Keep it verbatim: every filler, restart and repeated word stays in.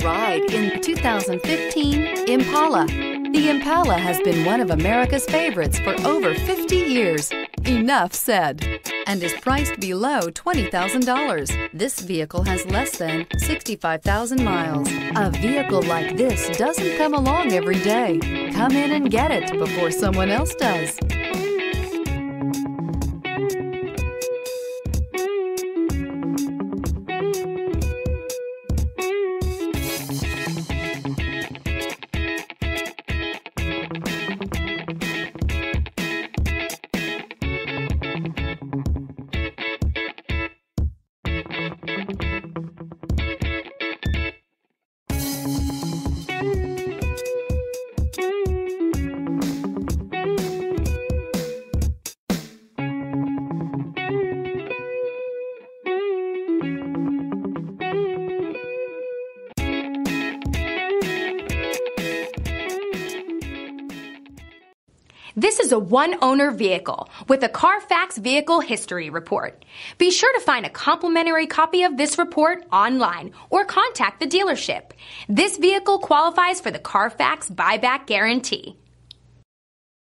Ride in the two thousand fifteen Impala. The Impala has been one of America's favorites for over fifty years. Enough said. And is priced below twenty thousand dollars. This vehicle has less than sixty-five thousand miles. A vehicle like this doesn't come along every day. Come in and get it before someone else does. This is a one-owner vehicle with a Carfax Vehicle History Report. Be sure to find a complimentary copy of this report online or contact the dealership. This vehicle qualifies for the Carfax Buyback Guarantee.